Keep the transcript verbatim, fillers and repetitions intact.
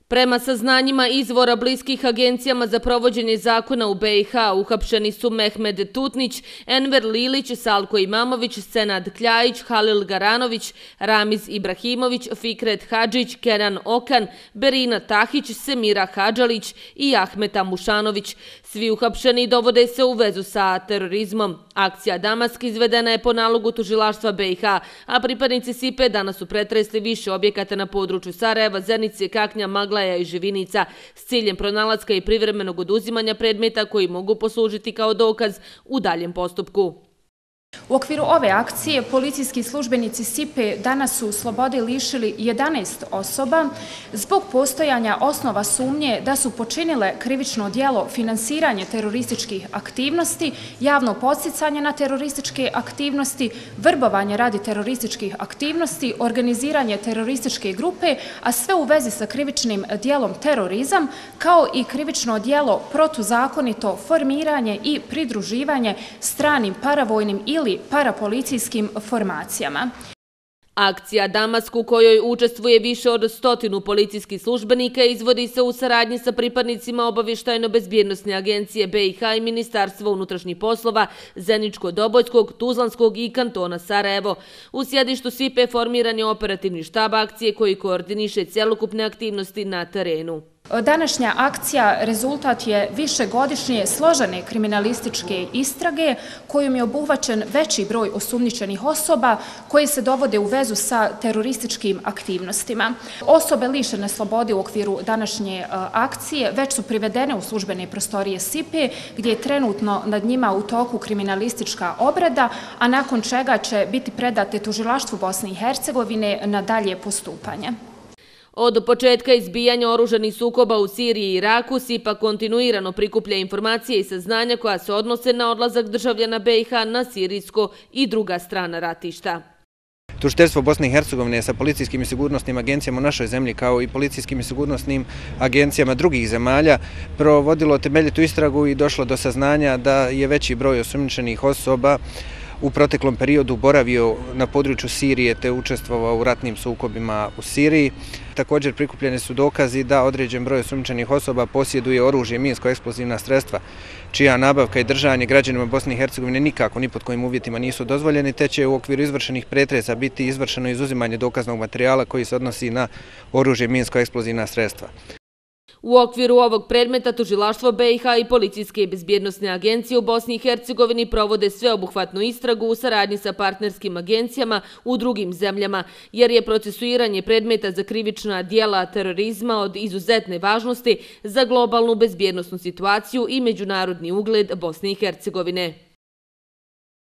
Prema saznanjima izvora bliskih agencijama za provođenje zakona u B i H, uhapšeni su Mehmed Tutnić, Enver Lilić, Salko Imamović, Senad Kljajić, Halil Garanović, Ramiz Ibrahimović, Fikret Hadžić, Kenan Okan, Berina Tahić, Semira Hadžalić i Ahmeta Mušanović. Svi uhapšeni dovode se u vezu sa terorizmom. Akcija Damask izvedena je po nalogu tužilaštva B i H, a pripadnici S I P E danas su pretresli više objekata na području Sarajeva, Zenice, Kaknja, Maglaja i Živinica s ciljem pronalaska i privremenog oduzimanja predmeta koji mogu poslužiti kao dokaz u daljem postupku. U okviru ove akcije policijski službenici S I P E danas su slobode lišili jedanaest osoba zbog postojanja osnova sumnje da su počinile krivično djelo finansiranje terorističkih aktivnosti, javno podsticanje na terorističke aktivnosti, vrbovanje radi terorističkih aktivnosti, organiziranje terorističke grupe, a sve u vezi sa krivičnim djelom terorizam, kao i krivično djelo protuzakonito formiranje i pridruživanje stranim paravojnim ili parapolicijskim formacijama. Akcija Damask u kojoj učestvuje više od stotinu policijskih službenika izvodi se u saradnji sa pripadnicima obavještajno-bezbjednosne agencije B i H i Ministarstva unutrašnjih poslova, Zeničko-Dobojskog, Tuzlanskog i kantona Sarajevo. U sjedištu S I P E formiran je operativni štab akcije koji koordiniše cjelokupne aktivnosti na terenu. Današnja akcija rezultat je višegodišnje složene kriminalističke istrage kojom je obuhvaćen veći broj osumnjičenih osoba koje se dovode u vezu sa terorističkim aktivnostima. Osobe lišene slobode u okviru današnje akcije već su privedene u službene prostorije S I P E gdje je trenutno nad njima u toku kriminalistička obrada, a nakon čega će biti predate tužilaštvu Bosne i Hercegovine na dalje postupanje. Od početka izbijanja oružanih sukoba u Siriji i Iraku S I P A kontinuirano prikuplja informacije i saznanja koja se odnose na odlazak državljana B i H na sirijsko i druga strana ratišta. Tužiteljstvo Bosne i Hercegovine sa policijskim i sigurnosnim agencijama u našoj zemlji kao i policijskim i sigurnosnim agencijama drugih zemalja provodilo temeljitu istragu i došlo do saznanja da je veći broj osumnjičenih osoba u proteklom periodu boravio na području Sirije te učestvovao u ratnim sukobima u Siriji. Također prikupljeni su dokazi da određen broj osumnjičenih osoba posjeduje oružje, minsko-eksplozivna sredstva, čija nabavka i držanje građanima Bosne i Hercegovine nikako ni pod kojim uvjetima nisu dozvoljeni, te će u okviru izvršenih pretresa biti izvršeno izuzimanje dokaznog materijala koji se odnosi na oružje, minsko-eksplozivna sredstva. U okviru ovog predmeta tužilaštvo B i H i policijske i bezbjednosne agencije u Bosni i Hercegovini provode sveobuhvatnu istragu u saradnji sa partnerskim agencijama u drugim zemljama, jer je procesuiranje predmeta za krivična djela terorizma od izuzetne važnosti za globalnu bezbjednosnu situaciju i međunarodni ugled Bosne i Hercegovine.